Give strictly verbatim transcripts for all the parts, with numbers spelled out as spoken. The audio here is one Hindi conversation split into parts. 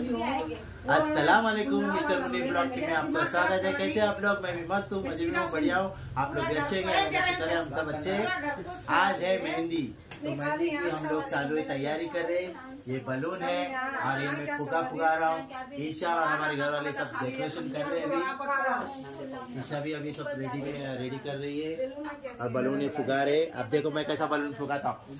अस्सलाम वालेकुम, मिस्टर मुनीर ब्लॉग में आपका स्वागत है। कैसे आप लोग? मैं भी मस्त हूँ, मजे में हूँ, बढ़िया हूँ। आप लोग भी अच्छे हैं, हम सब अच्छे हैं। आज है मेहंदी, तो मेहंदी की हम लोग चालू है, तैयारी कर रहे हैं। ये बलून है और ये मैं फुगा फुगा रहा हूँ। ईशा और हमारे घर वाले सब डेकोरेशन कर रहे हैं अभी। ईशा भी अभी सब रेडी में रेडी कर रही है और बलून ये फुगा रहे। अब देखो मैं कैसा बलून फुगाता हूँ।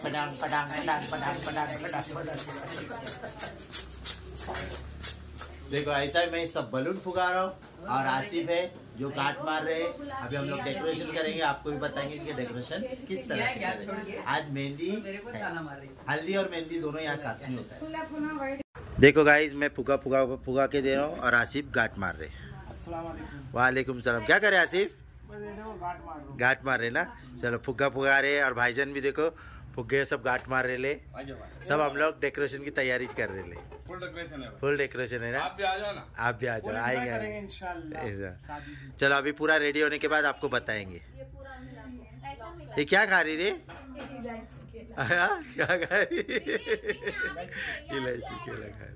देखो ऐसा मैं सब बलून फुगा रहा हूँ और आसिफ है जो काट मार रहे हैं। अभी हम लोग डेकोरेशन करेंगे, आपको भी बताएंगे कि डेकोरेशन किस तरह से करेंगे। आज मेहंदी, हल्दी और मेहंदी दोनों यहाँ साथ में होता है। देखो गाइस, मैं फुगा फुगा फुगा के दे रहा हूँ और आसिफ गाट मार रहे। वालेकुम सलाम। क्या करे आसिफ? गाट मार रहे ना। चलो फुगा फुगा रहे और भाईजान भी देखो फुगे सब गाट मार रहे ले। सब हम लोग डेकोरेशन की तैयारी कर रहे ले। फुल डेकोरेशन है, फुल डेकोरेशन है ना। आप भी आ जाओ ना। आप भी आ जाओ, आएंगे इंशाल्लाह। चलो अभी पूरा रेडी होने के बाद आपको बताएंगे। ये क्या खा रही रे? क्या खा रही? इलायची केला खा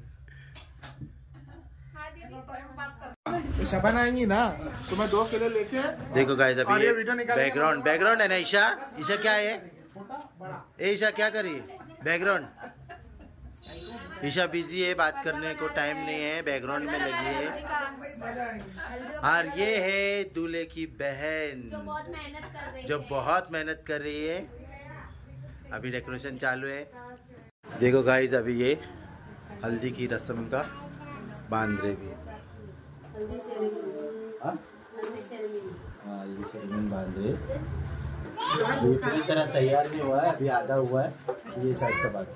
रही। बनाएंगी ना तो मैं दो किलो लेके। देखो गाइस अभी ये बैकग्राउंड बैकग्राउंड है ना। ईशा ईशा क्या है? ए ईशा क्या करी? बैकग्राउंड। ईशा बिजी है, बात करने को टाइम नहीं है, बैकग्राउंड में लगी है। और ये है दूल्हे की बहन जो बहुत मेहनत कर रही है जो बहुत मेहनत कर रही है। अभी डेकोरेशन चालू है। देखो गाइस अभी ये हल्दी की रस्म का बांध रहे भी। हल्दी सेरेमनी बांध रहे। ये पूरी तरह तैयार नहीं हुआ है, अभी आधा हुआ है। ये साइड का बात।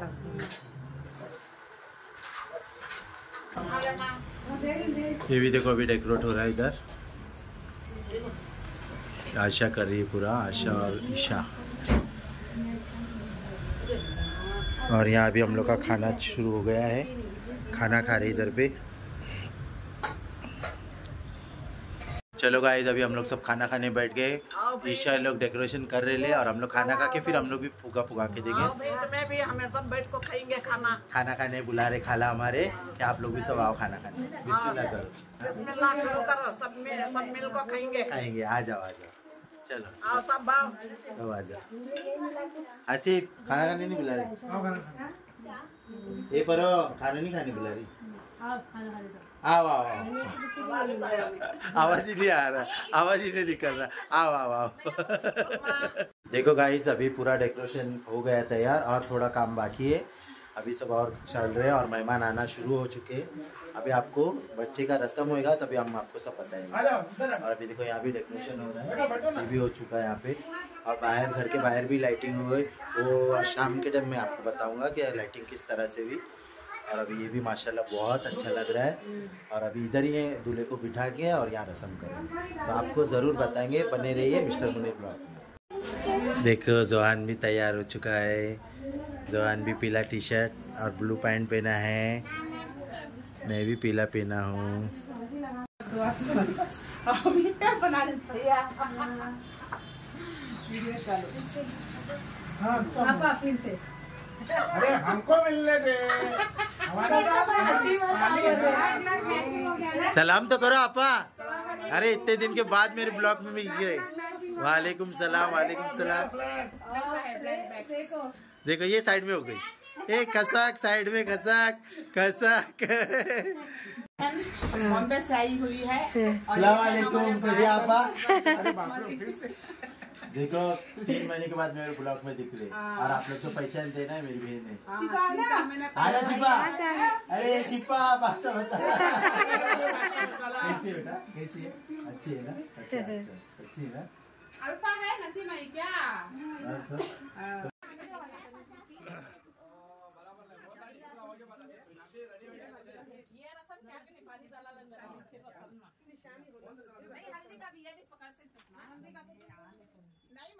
ये भी देखो अभी डेकोरेट हो रहा है इधर। आशा कर रही है पूरा, आशा और ईशा। और यहाँ अभी हम लोग का खाना शुरू हो गया है, खाना खा रहे इधर पे। चलो गाइस अभी हम लोग सब खाना खाने बैठ गए। ईशा लोग डेकोरेशन कर रहे ले और हम लोग खाना खा के फिर हम लोग भी फुगा फुगा के देंगे। मैं भी हमें सब बैठ को खाएंगे खाना। खाना खाने बुला रहे खाला हमारे, क्या आप लोग भी सब आओ खाना खाने। बिस्मिल्लाह करो, बिस्मिल्लाह शुरू करो। सब मिल सब मिल को खाएंगे खाएंगे। आ जाओ आ जाओ, चलो आओ सब आओ, सब आ जाओ। आसिफ खाना खाने नहीं बुला रहे? ये परो खाना नहीं खाने बुला रही? आओ आओ आओ। आवाज ही नहीं आ रहा, आवाज ही नहीं निकल रहा। आओ आओ आओ। देखो गाइस अभी पूरा डेकोरेशन हो गया तैयार और थोड़ा काम बाकी है। अभी सब और चल रहे हैं और मेहमान आना शुरू हो चुके हैं। अभी आपको बच्चे का रस्म होएगा तभी हम आपको सब बताएंगे। और अभी देखो यहाँ भी डेकोरेशन हो रहा है, ये भी हो चुका है यहाँ पे। और बाहर घर के बाहर भी लाइटिंग हो गई, वो शाम के टाइम में आपको बताऊंगा कि लाइटिंग किस तरह से हुई। और अभी ये भी माशाल्लाह बहुत अच्छा लग रहा है। और अभी इधर ही दूल्हे को बिठा के और यहाँ रस्म करेंगे, तो आपको ज़रूर बताएंगे। बने रहिए मिस्टर मुनीर ब्लॉग में। देखो जोहान भी तैयार हो चुका है। जोहान भी पीला टी शर्ट और ब्लू पैंट पहना है, मैं भी पीला पहना हूँ। अरे हमको मिलने दे। सलाम तो करो आपा। अरे इतने दिन के बाद मेरे ब्लॉग में मिल गए। वालेकुम सलाम, वालेकुम सलाम। देखो ये साइड में हो गई। ए खसाक साइड में, खसाक खसाक। बॉम्बे से आई हुई है। सलाम वालेकुम, कैसे आपा? देखो तीन महीने के बाद मेरे ब्लॉग में दिख रहे और आप लोग तो पहचानते हैं ना मेरी बहन है। आजा शिपा। अरे शिपा बादशाह बता। कैसी बेटा? कैसी है? अच्छी है ना? अच्छा अच्छा अच्छी है ना? अल्फा है नसीमा क्या? हल्दी का भी ये भी पकड़ से हल्दी का नहीं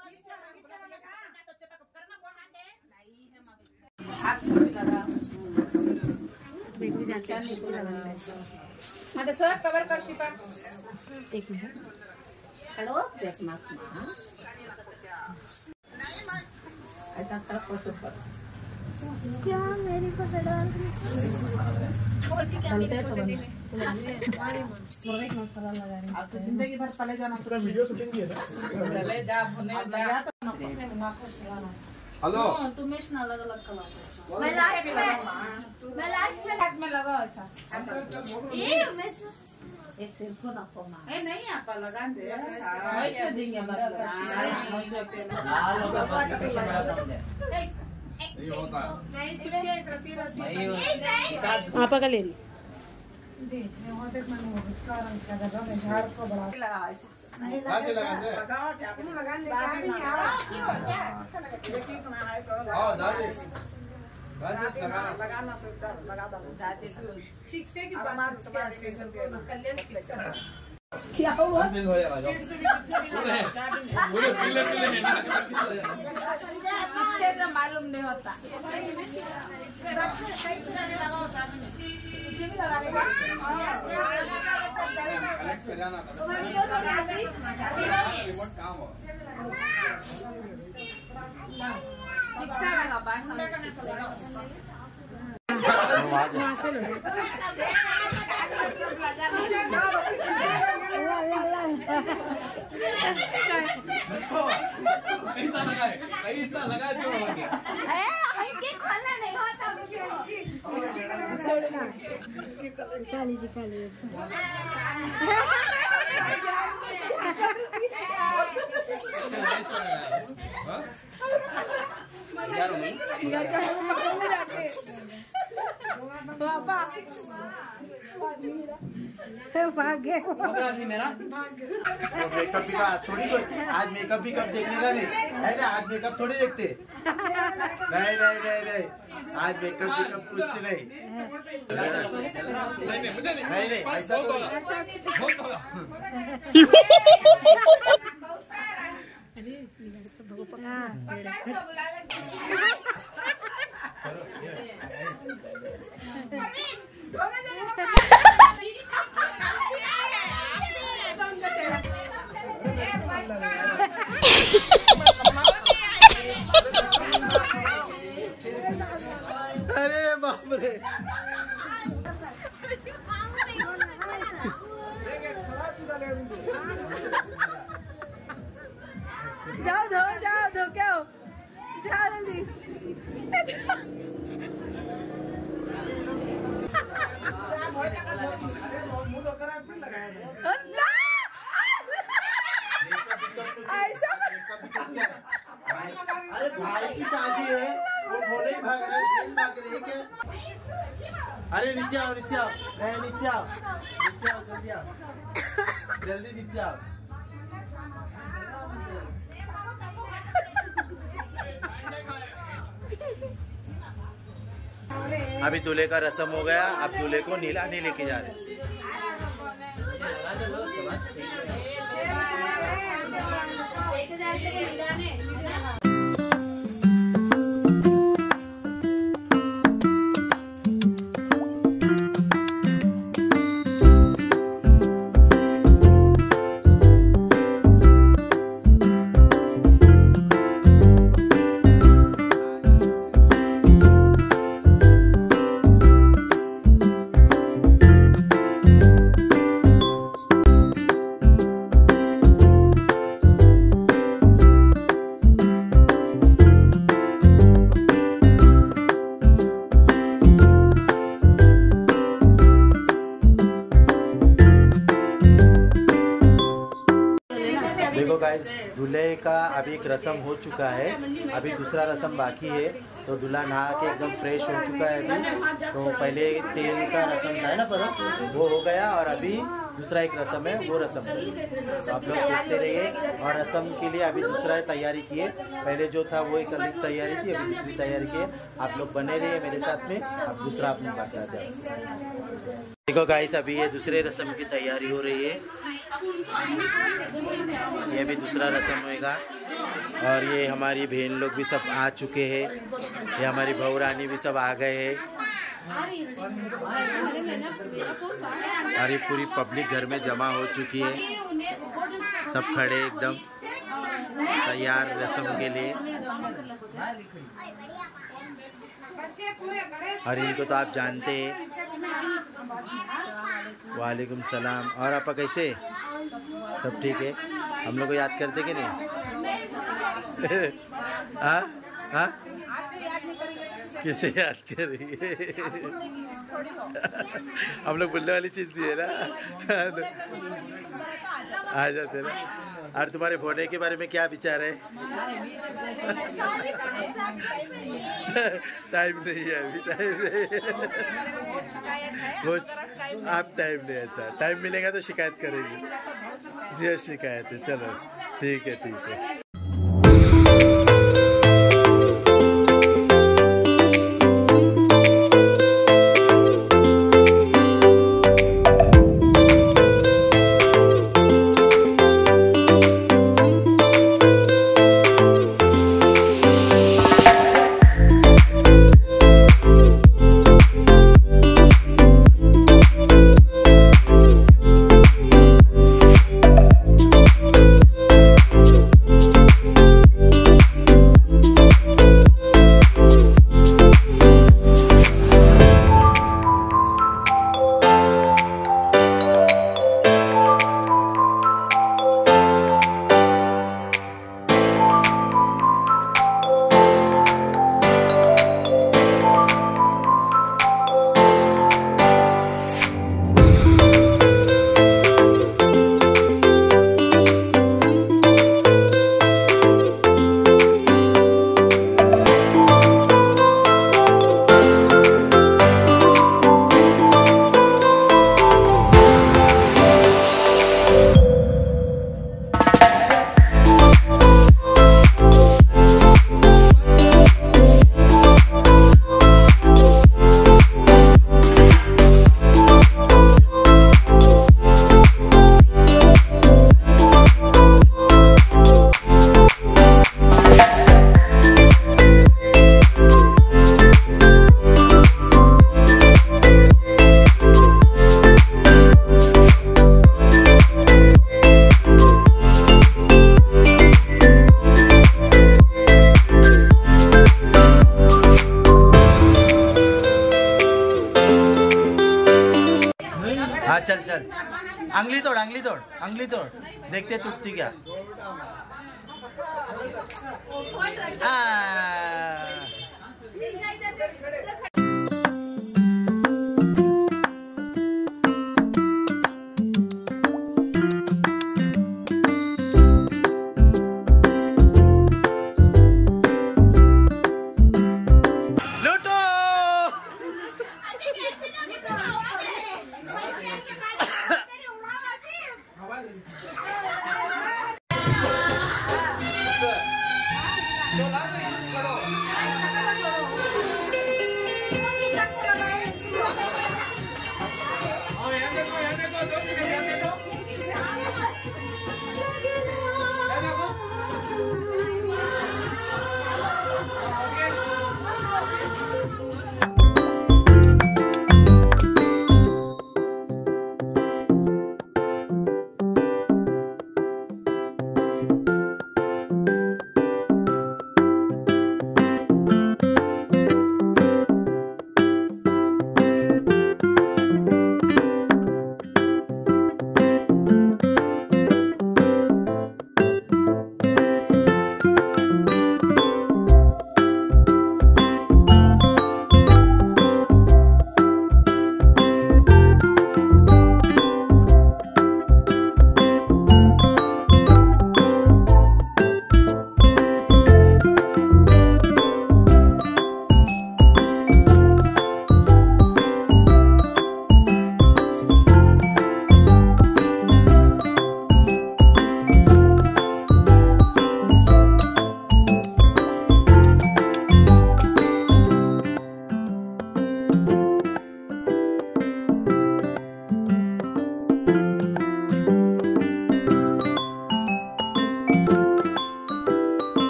मां सर कवर कर शिपा। एक मिनट हेलो देखना ऐसा कर क्या मेरी को डाल जिंदगी भर तले जाना। वीडियो शूटिंग की है ना। हेलो तुम्हें अलग अलग कलर मैं लास्ट में मैं लास्ट में हाथ में लगा ऐसा ये मैं ये सिर को ना सोना ए नहीं आप लगा दे वही तो देंगे बस नहीं होता नहीं चिपके करती रसी आप का ले ली जी मैं वहां तक मैंने वो कारण जगह में झाड़ को बढ़ा लगा ऐसा आगे लगा दे लगाओ क्या आपको लगाने क्या नहीं आ रहा क्यों क्या देखिए इतना है तो हां दादी दादी लगाना लगाना तो लगा दो दादी ठीक से की बात तुम्हारे कल्याण ठीक से क्या हुआ बंद हो जाएगा जाओ बोले पीले पीले है ना हो जाएगा पीछे से मालूम नहीं होता पीछे भी लगा लेगा कलेक्ट पे जाना था रिमोट काम हो शिक्षा लगा पास कैसा लगा है कैसा लगा जो इनके खोलना नहीं होता छोड़ना निकाली निकाली पापा भाग गए मेरा मेकअप भी का थोड़ी आज मेकअप भी कब देखने का नहीं है ना। आज मेकअप थोड़ी देखते नहीं नहीं नहीं नहीं आज मेकअप भी कब कुछ नहीं नहीं नहीं ऐसा तो अरे बाप रे जाओ धो जाओ धो क्या हो जाओ जल्दी अरे भाई की शादी है वो थोड़े ही भाग रहा है भाग रहे हैं क्या। अरे नीचे आओ नीचे आओ नहीं नीचे आओ नीचे आओ जल्दी आओ जल्दी नीचे आओ। अभी दूल्हे का रस्म हो गया। अब दूल्हे को नीलाने लेके जा रहे हैं। देखो गाइस दूल्हे का अभी एक रस्म हो चुका है, अभी दूसरा रस्म बाकी है। तो दूल्हा नहा के एकदम फ्रेश हो चुका है अभी। तो पहले तेल का रस्म था ना पर वो हो गया और अभी दूसरा एक रस्म है वो रस्म है। तो आप लोग देखते रहिए। और रस्म के लिए अभी दूसरा तैयारी किए। पहले जो था वो एक अलग तैयारी थी, अभी दूसरी तैयारी की है। आप लोग बने रहिए मेरे साथ में। अब दूसरा अपने बात करते हैं। देखो गाइस अभी ये दूसरे रस्म की तैयारी हो रही है। ये भी दूसरा रस्म होएगा। और ये हमारी बहन लोग भी सब आ चुके हैं। ये हमारी बहू रानी भी सब आ गए हैं। और ये पूरी पब्लिक घर में जमा हो चुकी है। सब खड़े एकदम तैयार रस्म के लिए। और इनको तो आप जानते हैं वालेकुम सलाम। और आपा कैसे? सब ठीक है। हम लोग को याद करते कि नहीं? हाँ हाँ, किसे याद करेंगे? हम लोग बोलने वाली चीज दी है ना, आ जाते ना। और तुम्हारे फोटो के बारे में क्या विचार है? टाइम नहीं है अभी, टाइम नहीं। वो आप टाइम नहीं, अच्छा टाइम मिलेगा तो शिकायत करेंगे। ये शिकायत है, चलो ठीक है ठीक है। हाँ चल चल, अंगली तोड़ अंगली तोड़ अंगली तोड़, देखते टूटती क्या। आ